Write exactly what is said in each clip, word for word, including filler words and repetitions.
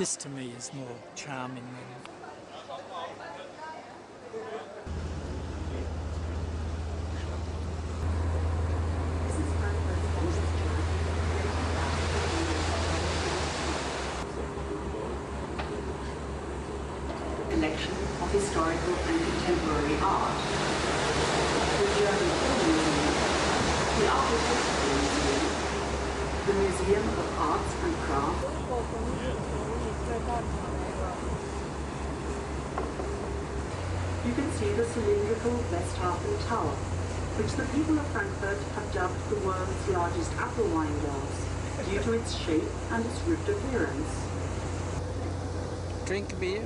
This to me is more charming than collection of historical and contemporary art. The German Film Museum, the Architectural Museum, the Museum of Arts and Crafts, you can see the cylindrical Westhafen Tower, which the people of Frankfurt have dubbed the world's largest apple wine glass due to its shape and its ribbed appearance. drink beer.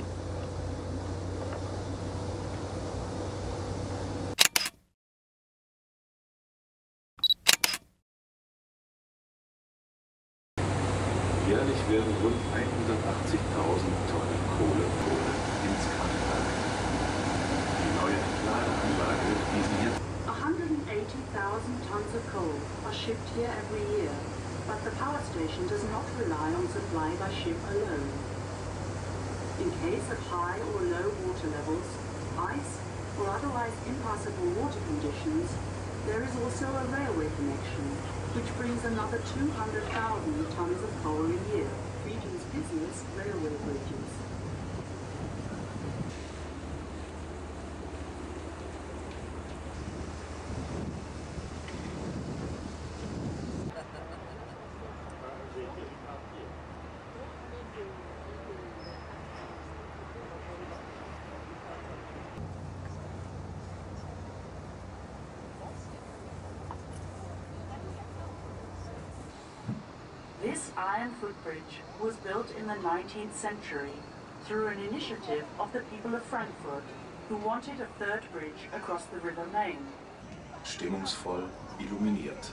Jährlich werden rund hundertachtzigtausend Tonnen Kohle ins Kraftwerk. Die neue Entladeanlage, die Sie jetzt one hundred eighty thousand tons of coal are shipped here every year, but the power station does not rely on supply by ship alone. In case of high or low water levels, ice, or otherwise impassable water conditions, there is also a railway connection, which brings another two hundred thousand tons of coal a year, region's busiest railway bridges. This iron footbridge was built in the nineteenth century through an initiative of the people of Frankfurt, who wanted a third bridge across the River Main. stimmungsvoll illuminiert.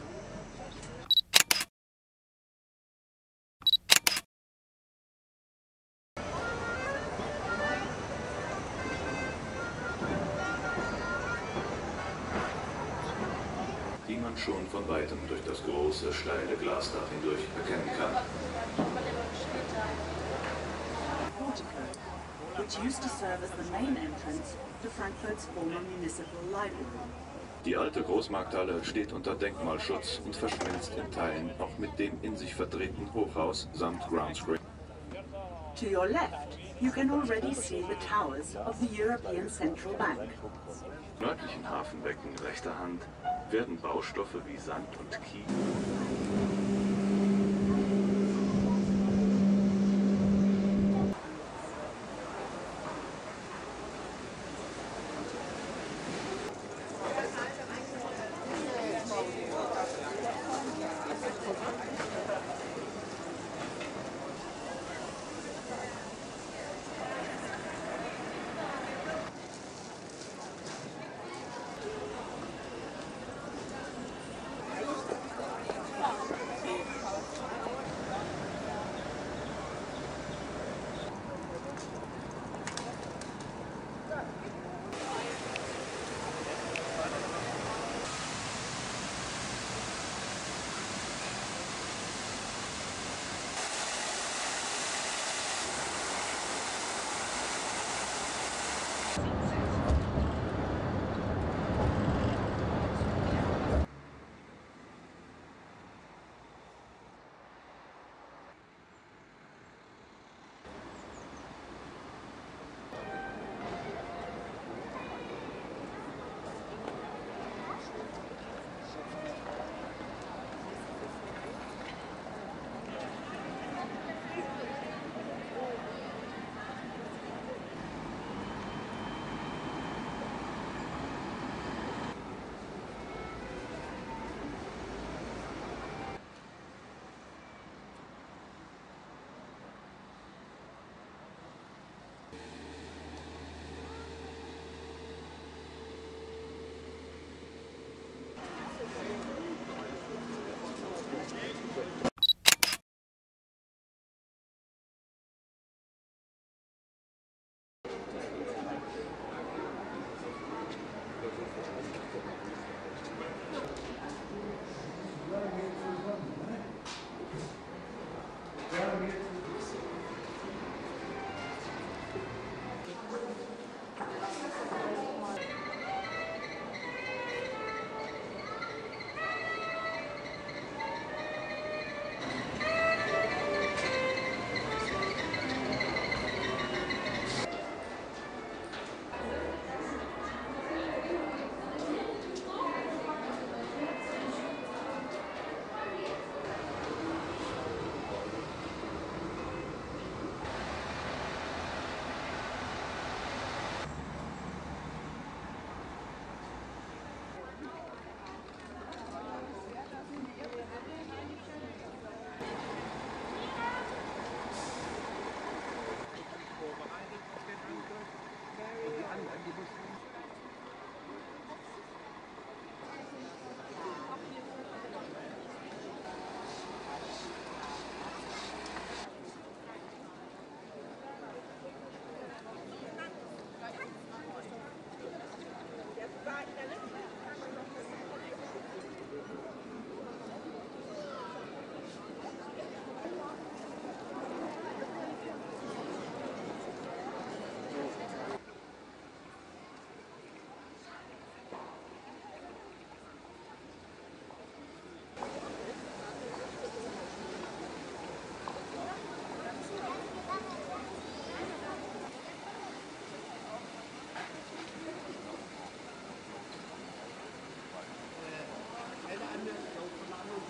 Die man schon von weitem durch das große, steile Glasdach hindurch erkennen kann. Portico, which used to serve as the main entrance to Frankfurt's former municipal library. Die alte Großmarkthalle steht unter Denkmalschutz und verschmilzt in Teilen auch mit dem in sich verdrehten Hochhaus samt Groundscreen. To your left, you can already see the towers of the European Central Bank. Im nördlichen Hafenbecken rechter Hand werden Baustoffe wie Sand und Kies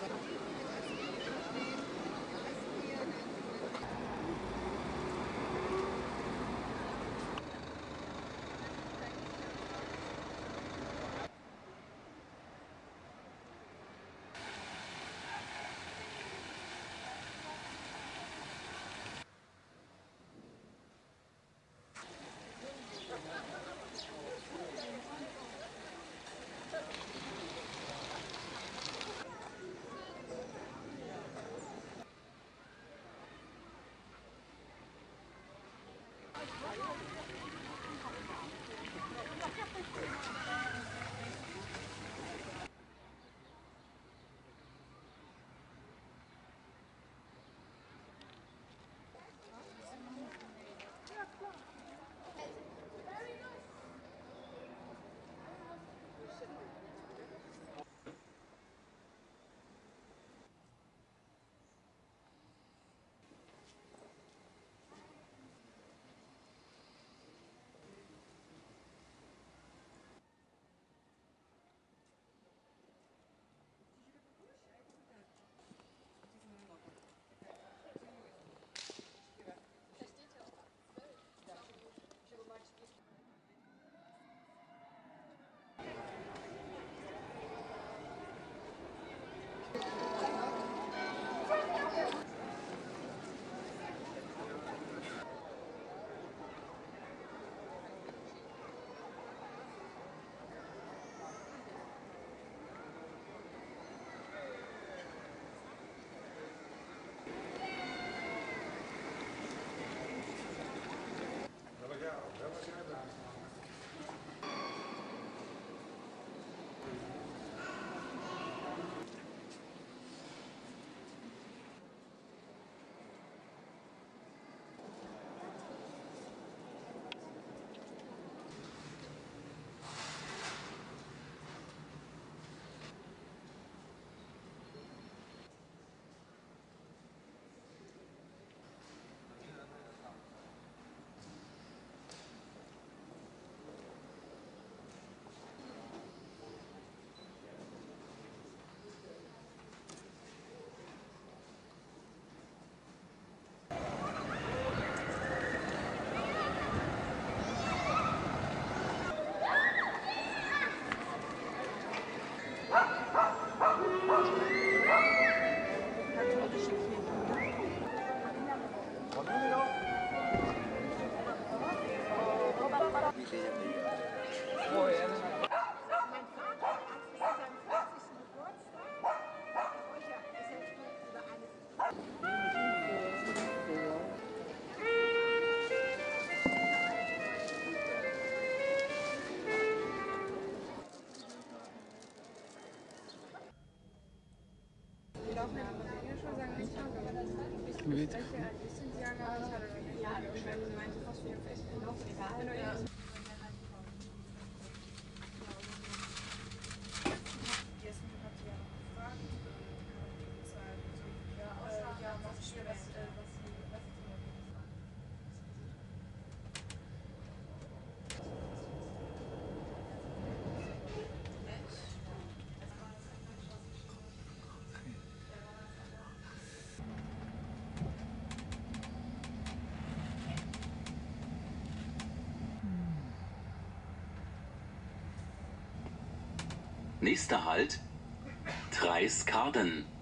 Gut. Nächster Halt, Treis-Karden.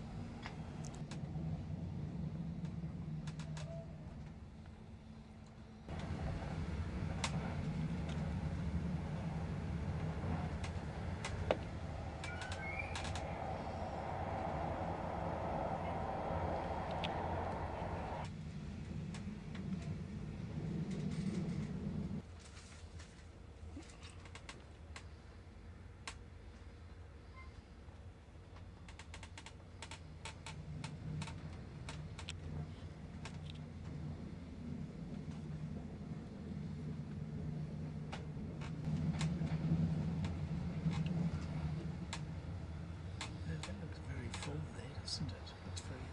That looks very full there, doesn't it? Looks very...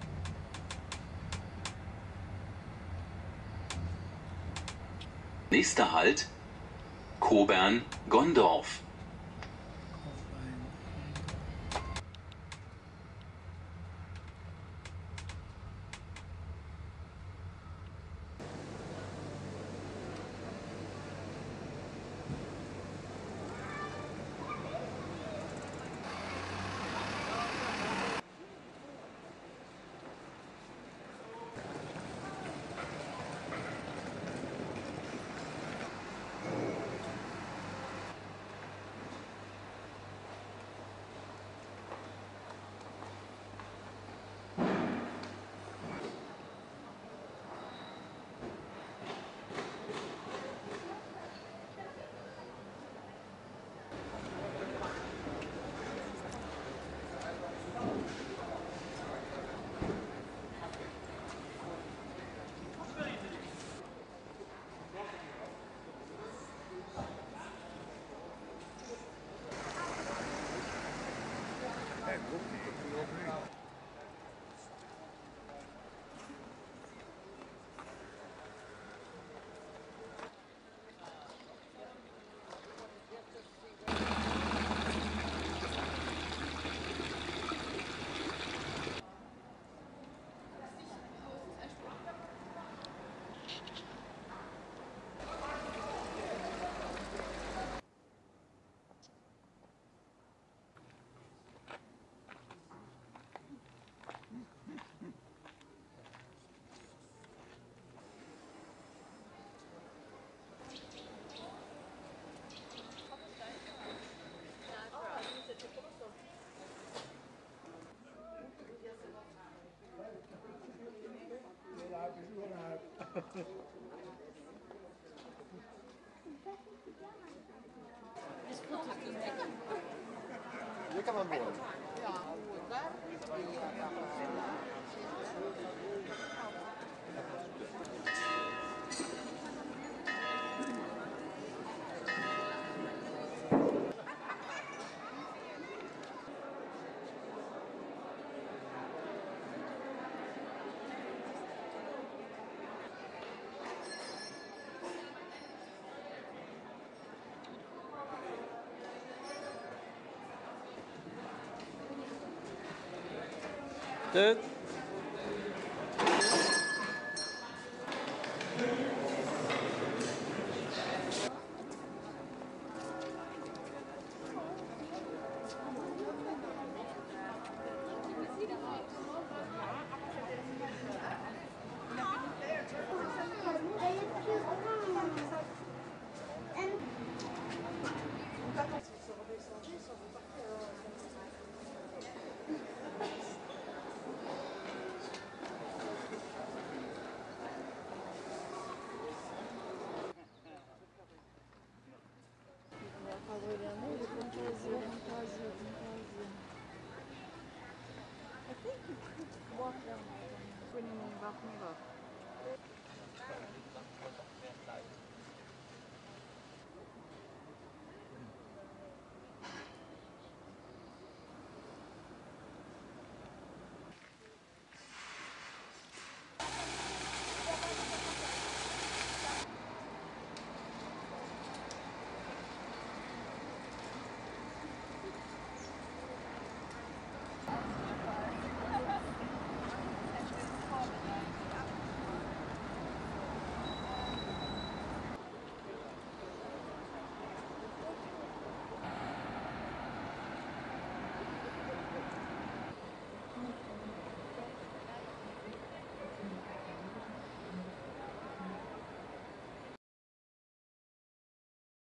Nächster Halt, Kobern-Gondorf. Hier kann man wohnen. Good. I think you could walk down there when you walk me up.